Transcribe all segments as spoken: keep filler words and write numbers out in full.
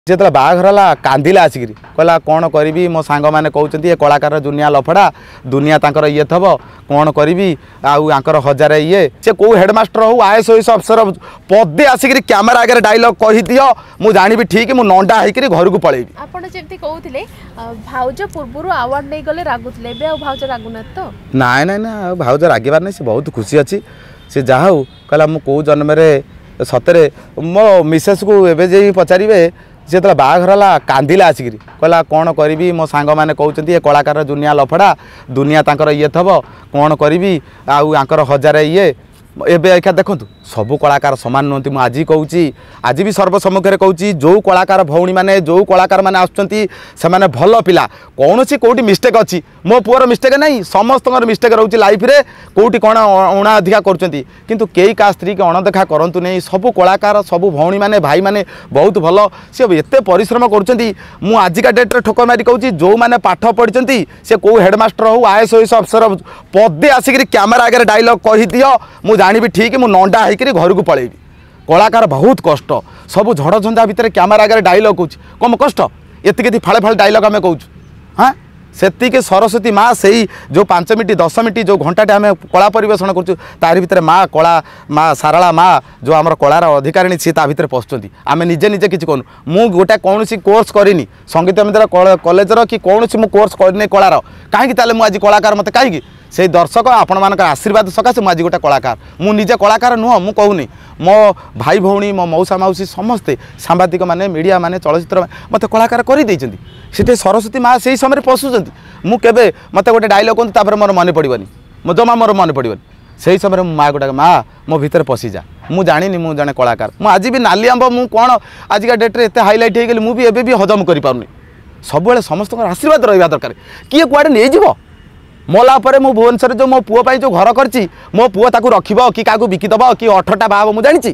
जो बाघर कांदिला आसिक कहला कौन करी मो सांग मैंने कहते ये कलाकार दुनिया लफड़ा दुनिया तांकर ये थब कौन करी आकर हजार ये से कौ हेडमास्टर हो आएस ओएस अफसर पदे आसिक कैमेरा आगे डायलॉग कही दियो मु जानी ठीक मु नंडा होकर घर को पलैबी। आपण जेमती कहउथिले भाउज पूर्वरु अवार्ड नै गले रागुथिले बे भाउज रागुना तो नाय नाय ना भाउज रागिबार नै से बहुत खुशी अछि से जा हो कहला मु को जन्म रे सतरे मो मिसेस को एबे जे पचारिबे से तो बाघर कांदिला आसिक कहला कौन करी मो सांग मैंने कहते ये कलाकार दुनिया लफड़ा दुनिया तांकर ये थब कौन करी आकर हजार ये एबे एका देखंतु सबू कलाकार समान नुहति मु आज कहूँ आज भी सर्वसम्मुखें कहूँ जो कलाकार भौणी मैंने जो कलाकार मैंने आसुच्चंती से माने भल पिला कौन सी कौटी मिस्टेक अच्छी मो पुअर मिस्टेक नहीं समस्त मिस्टेक रोचे लाइफ रे कौटी कौन अणा अधिका करुँच किंतु कई का स्त्री के अणदेखा करंतु नहीं सबू कलाकार सबू भौणी मैंने भाई मैंने बहुत भल सी एत परिश्रम करुँच मु आजिका डेट रे ठोक मारी कहूँ जो मैंने पाठ पढ़ी से कौ हेडमास्टर हो आएस ओएस अफसर पदे आसिक कैमेरा आगे डायलॉग कही दियो मु जानी ठीक मु नंडा होकर घर को पलैबी। कलाकार बहुत कष्ट सब झड़ झंझा भितर कैमेरा आगे डायलॉग कौच कम कष्ट एति फाड़े फाड़े डायलॉग आम कौच हाँ से सरस्वती माँ से जो पांच मिनट दस मिनट जो घंटाटे आम कला परिवेषण कर तार भितर माँ कला माँ सारला माँ जो आम कलार अधिकारिणी सी भितर पशुंट आम निजे निजे किसी कहूँ मु गोटे कौन कोर्स करनी संगीत मित्र कॉलेजर कि कौन मु कोर्स करनी कलार कहीं मुझे आज कलाकार मत कहीं से दर्शक आपण मान आशीर्वाद सकाशे मुझे गोटे कलाकार मु निजे कलाकार नुह मु कहूनी मो भाई भौणी मो मौसा मौसी समस्ते सांबादिक माने मीडिया माने चलचित्र मत कलाकार कर से सरस्वती माँ से समय पशुंट मुझे मत गोटे डायलॉग कहते मोर मन पड़ोनी मो जमा मोर मन पड़ोनी से समय माँ गोटा माँ मो भितर पशिजा मु जानी मु जड़े कलाकार मु आज भी नाली आंब मु कौन आजिका डेट्रे एत हाइलाइट हो गली मुझे भी हजम कर पारुनी सब समस्त आशीर्वाद रहा दरकार किए कुआड़े नहीं जीव मला पर मु भुवनेश्वर जो मो पुओ जो घर करची मो पुओ ताकू रखिब कि काकू बिकिदब कि अठटा बाब मु जानी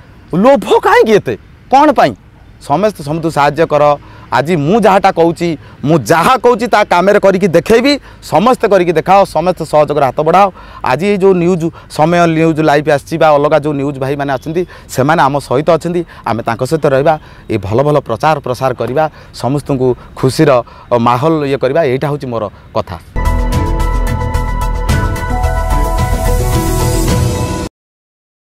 लोभ कहीं एते कौन पाई समस्त समझ साहाय्य कर आज मु जहाँटा कहूँ मु जहाँ कहूँ ता कामेर करके देखी समस्ते करके देखाओ समस्त सहयोग हाथ बढ़ाओ आज ये जो न्यूज समय न्यूज लाइव आसी अलग जो न्यूज भाई मैंने आछंती से माने आम सहित अच्छा आम तांको सहित रहिबा ये भल भल प्रचार प्रसार करवा समस्त को खुशीर माहौल ये करवा यहाँ हूँ मोर कथा।